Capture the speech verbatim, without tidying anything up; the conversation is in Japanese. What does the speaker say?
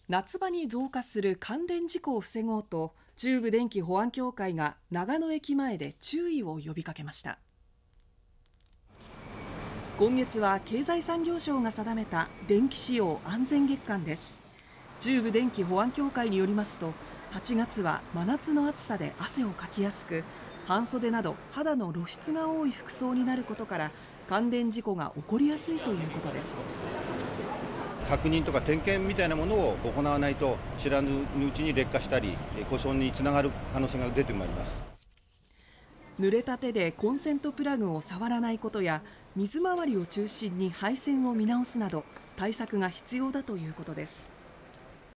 夏場に増加する感電事故を防ごうと、中部電気保安協会が長野駅前で注意を呼びかけました。今月は経済産業省が定めた電気使用安全月間です。中部電気保安協会によりますと、はちがつは真夏の暑さで汗をかきやすく、半袖など肌の露出が多い服装になることから、感電事故が起こりやすいということです。 確認とか点検みたいなものを行わないと、知らぬうちに劣化したり故障につながる可能性が出てまいります。 濡れた手でコンセントプラグを触らないことや、水回りを中心に配線を見直すなど対策が必要だということです。